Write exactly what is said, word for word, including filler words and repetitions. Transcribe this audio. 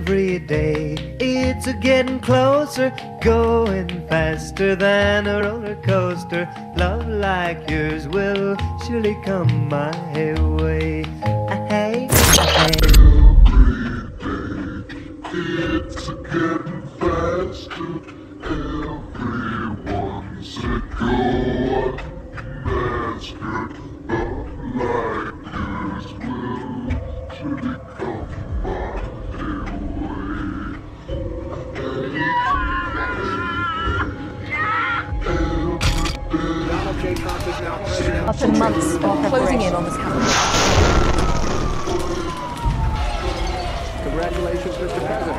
every day. It's a getting closer, going faster than a roller coaster. Love like yours will surely come my way. Hey, hey. It's a getting faster. Everyone's a going faster. Love like yours will surely come my After months of closing in on this capital. Congratulations, Mister President.